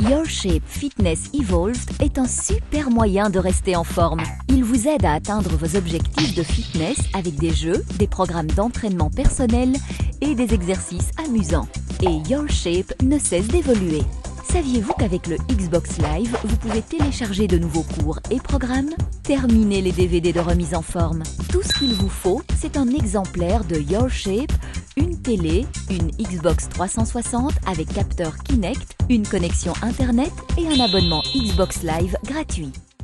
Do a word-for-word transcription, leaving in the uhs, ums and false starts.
Your Shape Fitness Evolved est un super moyen de rester en forme. Il vous aide à atteindre vos objectifs de fitness avec des jeux, des programmes d'entraînement personnel et des exercices amusants. Et Your Shape ne cesse d'évoluer. Saviez-vous qu'avec le Xbox Live, vous pouvez télécharger de nouveaux cours et programmes? Terminez les D V D de remise en forme. Tout ce qu'il vous faut, c'est un exemplaire de Your Shape, une télé, une Xbox trois cent soixante avec capteur Kinect, une connexion Internet et un abonnement Xbox Live gratuit.